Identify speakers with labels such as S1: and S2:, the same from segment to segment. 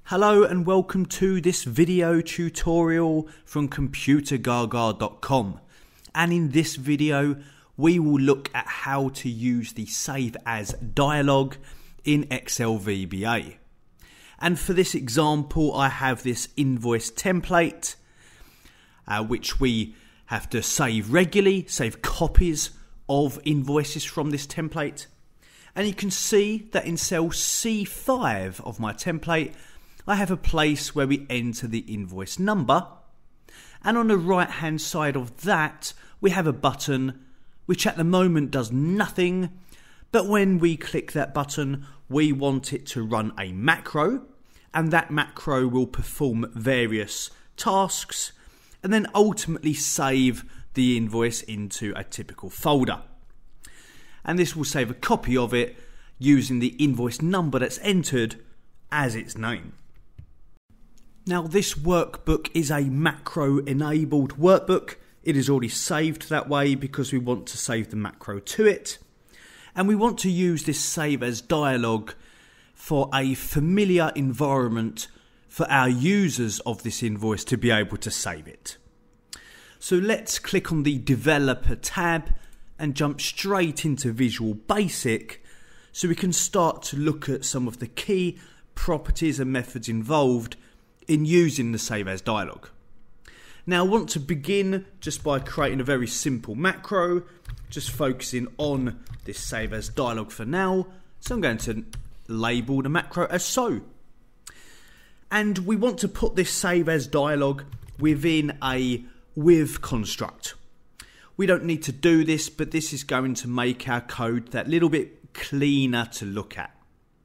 S1: Hello and welcome to this video tutorial from Computergaga.com, and in this video we will look at how to use the Save As Dialog in Excel VBA. And for this example I have this invoice template which we have to save regularly, save copies of invoices from this template. And you can see that in cell C5 of my template I have a place where we enter the invoice number, and on the right hand side of that we have a button which at the moment does nothing, but when we click that button we want it to run a macro, and that macro will perform various tasks and then ultimately save the invoice into a typical folder. And this will save a copy of it using the invoice number that's entered as its name. Now this workbook is a macro enabled workbook. It is already saved that way because we want to save the macro to it. And we want to use this Save As Dialog for a familiar environment for our users of this invoice to be able to save it. So let's click on the Developer tab and jump straight into Visual Basic so we can start to look at some of the key properties and methods involved in using the Save As Dialog. Now I want to begin just by creating a very simple macro, just focusing on this Save As Dialog for now. So I'm going to label the macro as so. And we want to put this Save As Dialog within a with construct. We don't need to do this, but this is going to make our code that little bit cleaner to look at.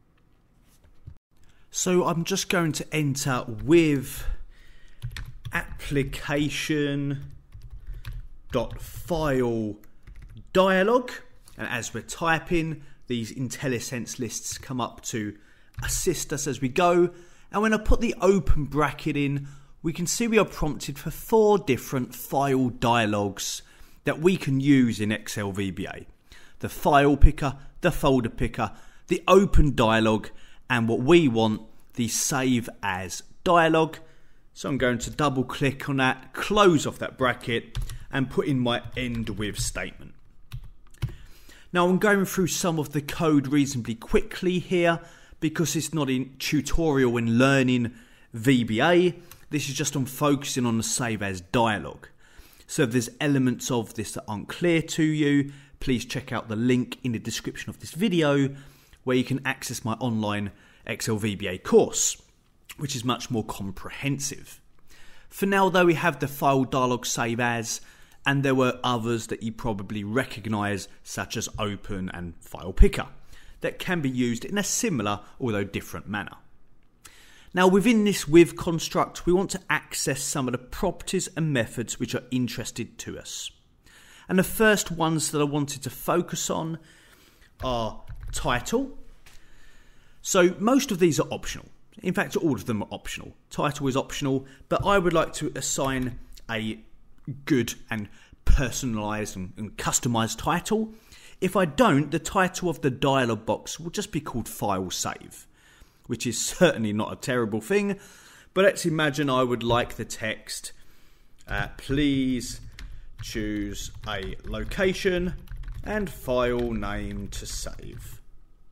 S1: So I'm just going to enter with application.file dialog, and as we're typing, these IntelliSense lists come up to assist us as we go. And when I put the open bracket in, we can see we are prompted for 4 different file dialogues that we can use in Excel VBA. The file picker, the folder picker, the open dialog, and what we want, the Save As Dialog. So I'm going to double click on that, close off that bracket and put in my end with statement. Now I'm going through some of the code reasonably quickly here because it's not in tutorial in learning VBA. This is just on focusing on the Save As Dialog. So if there's elements of this that aren't clear to you, please check out the link in the description of this video where you can access my online Excel VBA course, which is much more comprehensive. For now though, we have the file dialog Save As, and there were others that you probably recognise such as open and file picker that can be used in a similar although different manner. Now within this with construct we want to access some of the properties and methods which are interested to us. And the first ones that I wanted to focus on are title. So most of these are optional. In fact, all of them are optional. Title is optional, but I would like to assign a good and personalised and customised title. If I don't, the title of the dialog box will just be called File Save, which is certainly not a terrible thing. But let's imagine I would like the text, please choose a location and file name to save.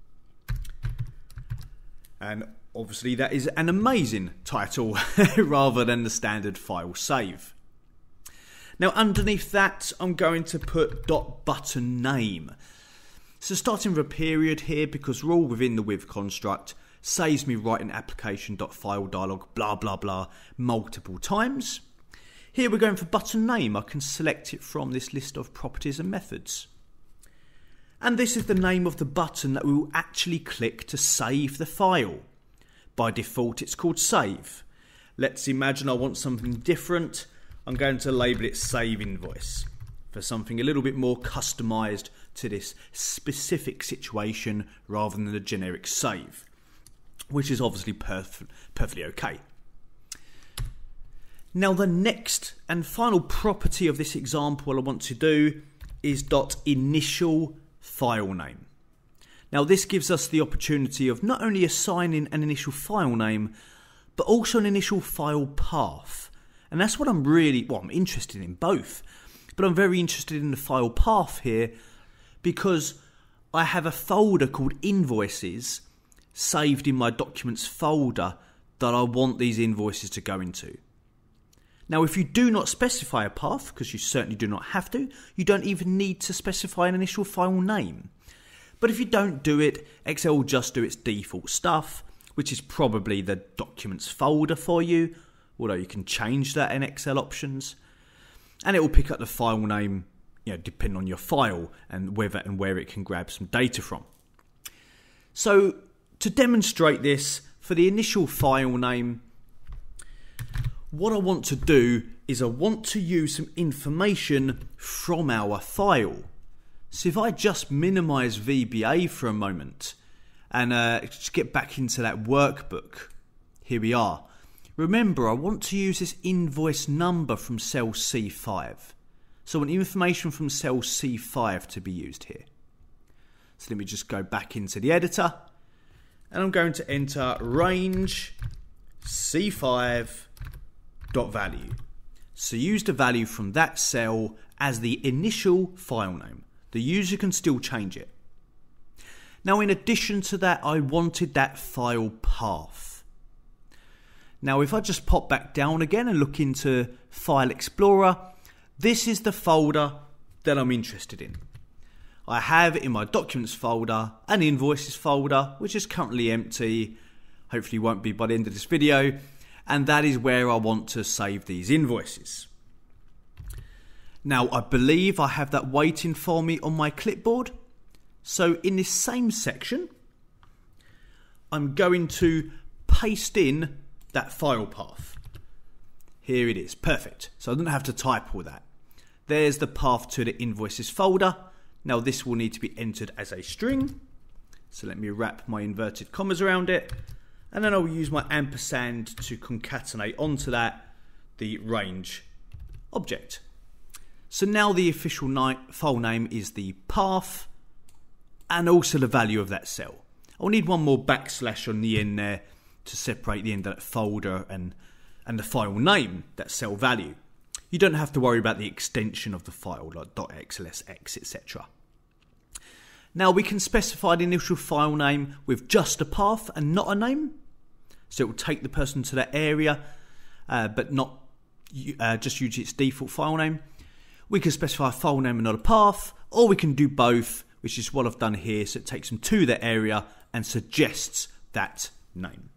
S1: And obviously that is an amazing title rather than the standard file save. Now underneath that I'm going to put .button name. So starting with a period here because we're all within the with construct saves me writing application.file dialog blah blah blah multiple times. Here we're going for button name. I can select it from this list of properties and methods. And this is the name of the button that we will actually click to save the file. By default it's called Save. Let's imagine I want something different. I'm going to label it Save Invoice for something a little bit more customised to this specific situation rather than the generic save, which is obviously perfectly okay. Now the next and final property of this example I want to do is .initial file name. Now this gives us the opportunity of not only assigning an initial file name, but also an initial file path. And that's what I'm interested in both. But I'm very interested in the file path here because I have a folder called Invoices saved in my Documents folder that I want these invoices to go into. Now, if you do not specify a path, because you certainly do not have to, you don't even need to specify an initial file name. But if you don't do it, Excel will just do its default stuff, which is probably the Documents folder for you, although you can change that in Excel options. And it will pick up the file name, depending on your file and whether and where it can grab some data from. So to demonstrate this, for the initial file name, what I want to do is I want to use some information from our file. So if I just minimize VBA for a moment and just get back into that workbook, here we are. Remember, I want to use this invoice number from cell C5. So I want information from cell C5 to be used here. So let me just go back into the editor and I'm going to enter range C5.value. So use the value from that cell as the initial file name. The user can still change it. Now, in addition to that, I wanted that file path. Now, if I just pop back down again and look into File Explorer, this is the folder that I'm interested in. I have in my Documents folder an Invoices folder, which is currently empty. Hopefully won't be by the end of this video. And that is where I want to save these invoices. Now, I believe I have that waiting for me on my clipboard. So in this same section, I'm going to paste in that file path. Here it is. Perfect. So I don't have to type all that. There's the path to the Invoices folder. Now this will need to be entered as a string. So let me wrap my inverted commas around it. And then I'll use my ampersand to concatenate onto that the range object. So now the official file name is the path and also the value of that cell. I'll need one more backslash on the end there to separate the end of that folder and the file name, that cell value. You don't have to worry about the extension of the file like .xlsx, etc. Now we can specify the initial file name with just a path and not a name. So it will take the person to that area, but not just use its default file name. We can specify a file name and not a path, or we can do both, which is what I've done here. So it takes them to that area and suggests that name.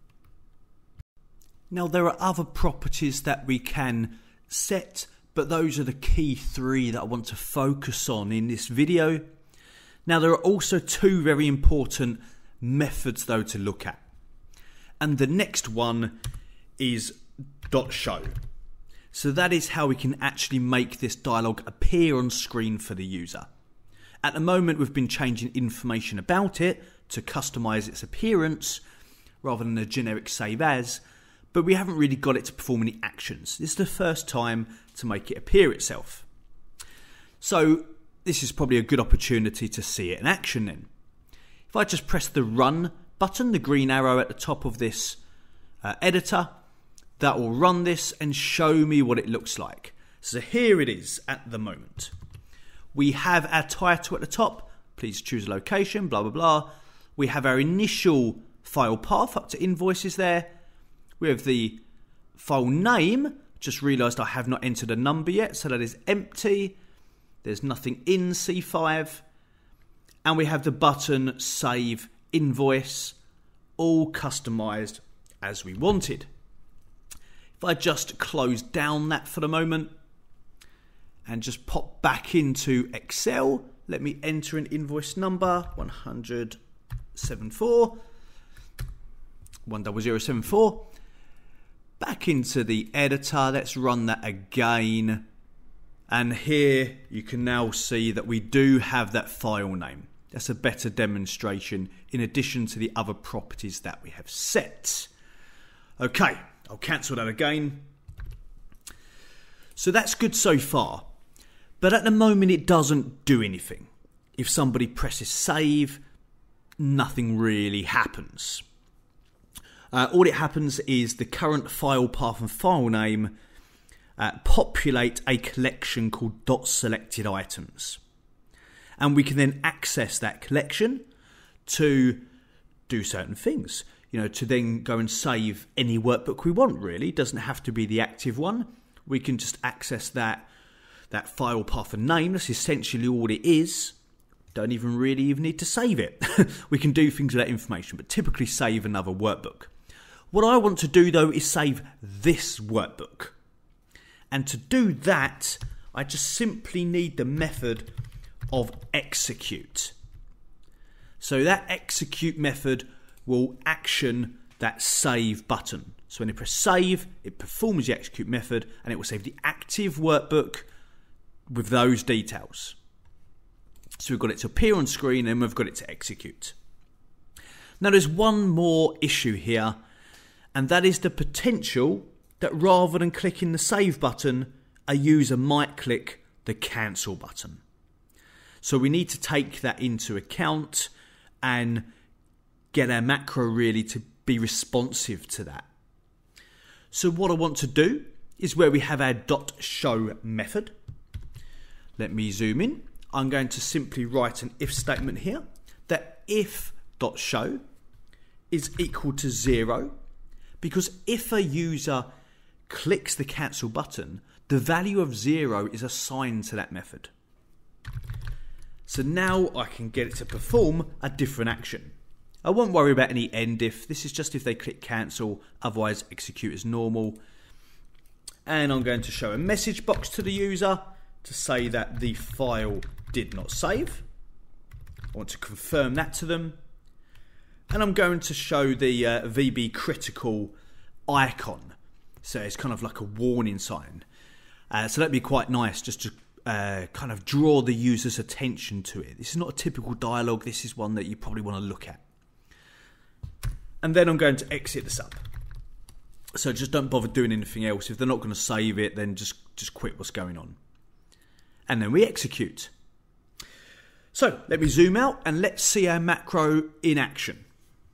S1: Now there are other properties that we can set, but those are the key three that I want to focus on in this video. Now there are also two very important methods though to look at. And the next one is .show. So that is how we can actually make this dialog appear on screen for the user. At the moment we've been changing information about it to customize its appearance rather than a generic save as, but we haven't really got it to perform any actions. This is the first time to make it appear itself. So this is probably a good opportunity to see it in action then. If I just press the run button, the green arrow at the top of this editor, that will run this and show me what it looks like. So here it is at the moment. We have our title at the top, please choose a location, blah, blah, blah. We have our initial file path up to invoices there. We have the file name, just realised I have not entered a number yet, so that is empty. There's nothing in C5. And we have the button Save Invoice, all customised as we wanted. If I just close down that for the moment and just pop back into Excel, let me enter an invoice number 10074. Back into the editor, let's run that again. And here you can now see that we do have that file name. That's a better demonstration in addition to the other properties that we have set. Okay, I'll cancel that again. So that's good so far. But at the moment it doesn't do anything. If somebody presses save, nothing really happens. All it happens is the current file path and file name populate a collection called .selected items. And we can then access that collection to do certain things. To then go and save any workbook we want, really. It doesn't have to be the active one. We can just access that file path and name. That's essentially all it is. Don't even need to save it. We can do things with that information, but typically save another workbook. What I want to do, though, is save this workbook. And to do that, I just simply need the method of execute. So that execute method will action that save button. So when you press save, it performs the execute method and it will save the active workbook with those details. So we've got it to appear on screen and we've got it to execute. Now there's one more issue here, and that is the potential that rather than clicking the save button, a user might click the cancel button. So we need to take that into account and get our macro really to be responsive to that. So what I want to do is where we have our .show method. Let me zoom in. I'm going to simply write an if statement here that if.show is equal to 0, because if a user clicks the cancel button, the value of 0 is assigned to that method. So now I can get it to perform a different action. I won't worry about any end if. This is just if they click cancel, otherwise execute as normal. And I'm going to show a message box to the user to say that the file did not save. I want to confirm that to them. And I'm going to show the VB critical icon. So it's kind of like a warning sign. So that'd be quite nice just to kind of draw the user's attention to it. This is not a typical dialogue. This is one that you probably want to look at. And then I'm going to exit this up. So just don't bother doing anything else. If they're not going to save it, then just quit what's going on. And then we execute. So let me zoom out and let's see our macro in action.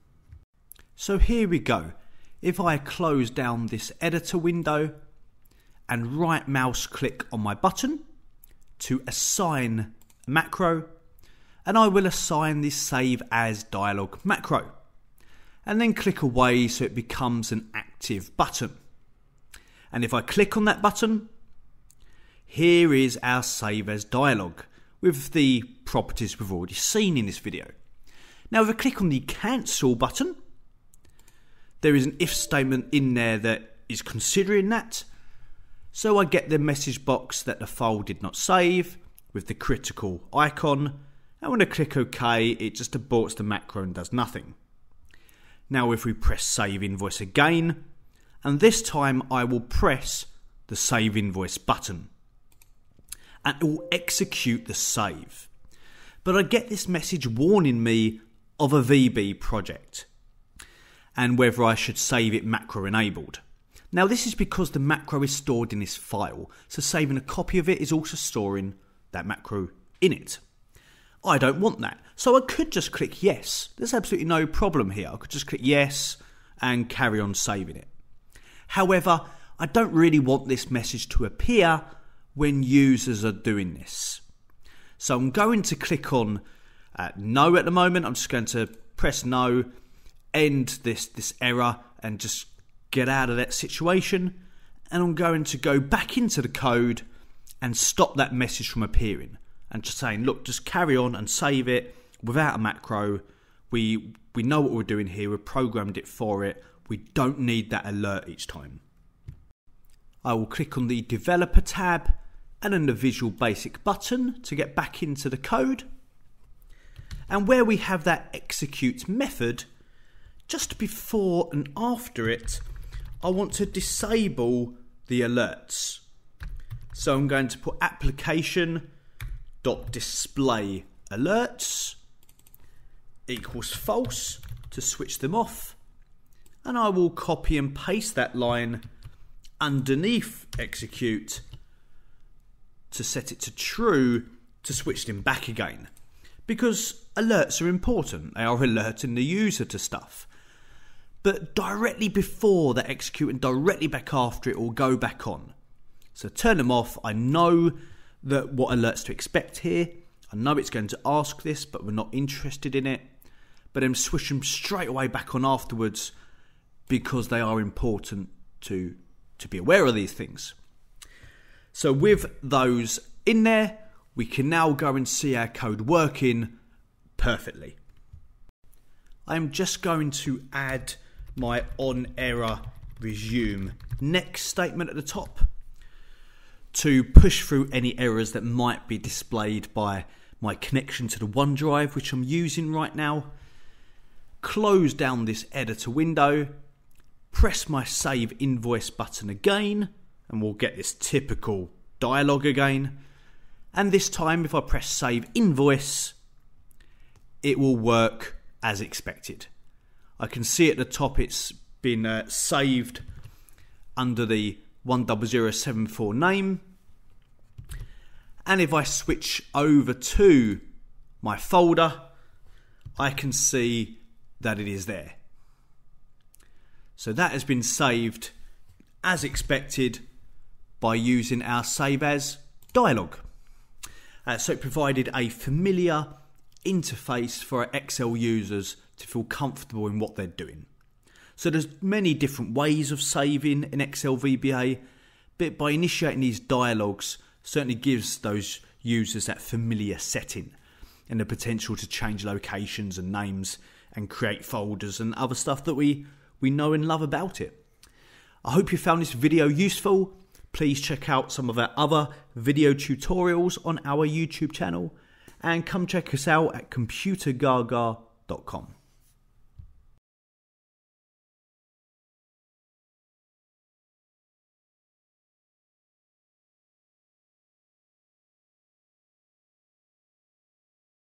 S1: So here we go. If I close down this editor window and right mouse click on my button to assign a macro, and I will assign this save as dialog macro. And then click away so it becomes an active button. And if I click on that button, here is our save as dialog with the properties we've already seen in this video. Now if I click on the cancel button, there is an if statement in there that is considering that. So I get the message box that the file did not save with the critical icon. And when I click OK, it just aborts the macro and does nothing. Now if we press save invoice again, and this time I will press the save invoice button, and it will execute the save. But I get this message warning me of a VB project and whether I should save it macro enabled. Now this is because the macro is stored in this file, so saving a copy of it is also storing that macro in it. I don't want that, so I could just click yes. There's absolutely no problem here. I could just click yes and carry on saving it. However, I don't really want this message to appear when users are doing this. So I'm going to click on no at the moment. I'm just going to press no, end this error and just get out of that situation. And I'm going to go back into the code and stop that message from appearing. And just saying, look, just carry on and save it without a macro. We know what we're doing here. We've programmed it for it. We don't need that alert each time. I will click on the developer tab and then the Visual Basic button to get back into the code. And where we have that execute method, just before and after it, I want to disable the alerts. So I'm going to put application.display alerts equals false to switch them off, and I will copy and paste that line underneath execute to set it to true to switch them back again, because alerts are important. They are alerting the user to stuff. but directly before they execute and directly back after it will go back on. So turn them off. I know that what alerts to expect here. I know it's going to ask this, but we're not interested in it. But then switch them straight away back on afterwards because they are important to be aware of these things. So with those in there, we can now go and see our code working perfectly. I'm just going to add my on error resume next statement at the top to push through any errors that might be displayed by my connection to the OneDrive, which I'm using right now. Close down this editor window, press my save invoice button again, and we'll get this typical dialog again. And this time, if I press save invoice, it will work as expected. I can see at the top it's been saved under the 10074 name. And if I switch over to my folder, I can see that it is there. So that has been saved as expected by using our save as dialog. So it provided a familiar interface for our Excel users to feel comfortable in what they're doing. So there's many different ways of saving in Excel VBA, but by initiating these dialogues certainly gives those users that familiar setting and the potential to change locations and names and create folders and other stuff that we know and love about it. I hope you found this video useful. Please check out some of our other video tutorials on our YouTube channel and come check us out at Computergaga.com.